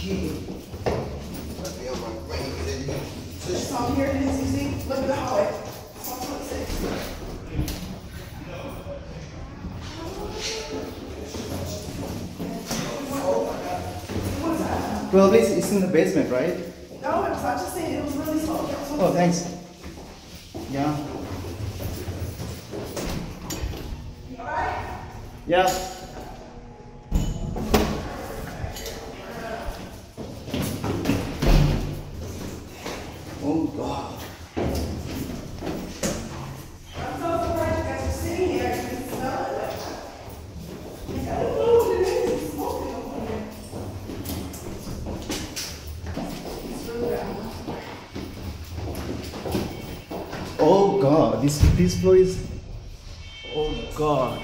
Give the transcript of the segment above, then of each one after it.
It's on here, you see? Look at the hallway. It's on 26. Probably it's in the basement, right? No, it was, I just saying it was really slow. Oh, thanks. Yeah. Alright? Yeah. Oh God. I'm so surprised you guys are sitting here and you smell it. Like, I don't know what it is. It's smoking over here. It's really bad. Oh God. This floor is. Oh God.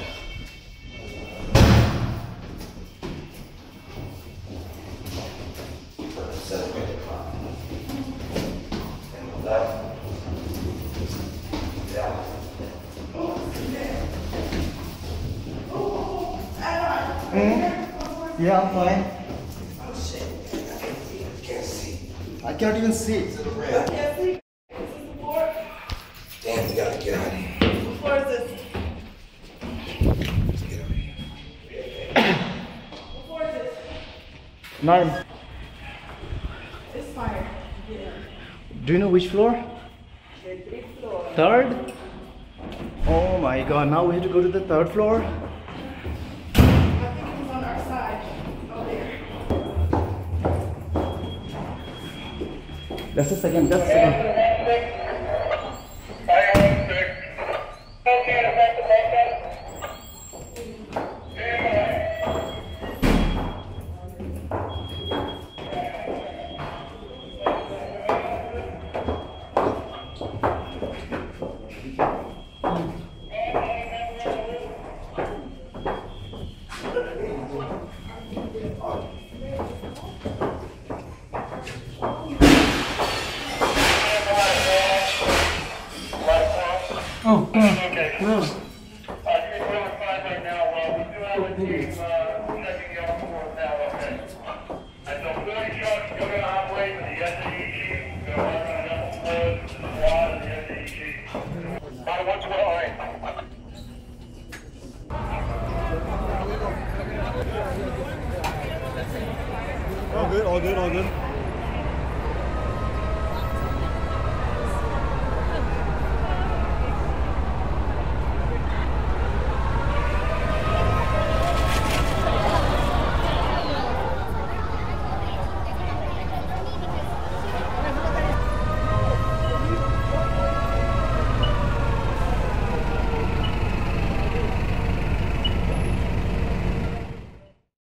Yeah, I'm fine. Oh shit. I can't see. I can't even see. I can't see. This is the floor. Damn, we gotta get out of here. What floor is this? Let's get out of here. What floor is this? 9. It's fire. Get in. Do you know which floor? The 3rd floor. 3rd? Oh my God, now we have to go to the 3rd floor? I think it was on our side. Over there. Just a second, just a second. Oh, Okay. no. You're doing fine right now. We do have a team checking the other floor now, okay? And so 40 trucks still going to operate with the SAE sheet. They're working on the floors, the squad, and the SAE sheet. About what's going on? All good, all good, all good.